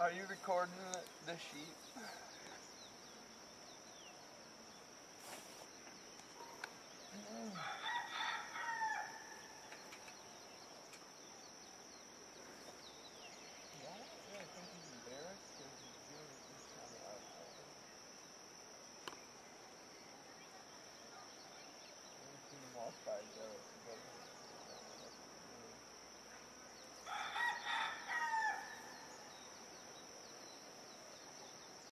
Are you recording the sheep? Yeah, I don't really think he's embarrassed because he's doing this kind of outside. I've never seen him walk by Joe.